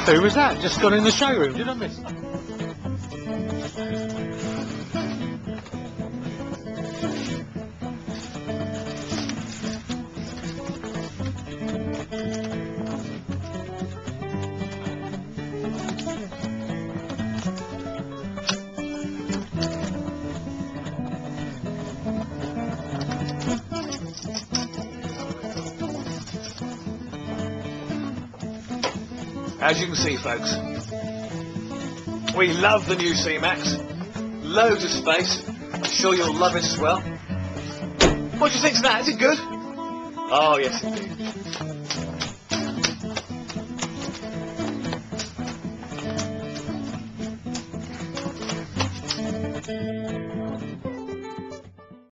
Who was that? Just gone in the showroom, did I miss? As you can see, folks, we love the new C-Max. Loads of space. I'm sure you'll love it as well. What do you think of that? Is it good? Oh, yes, indeed.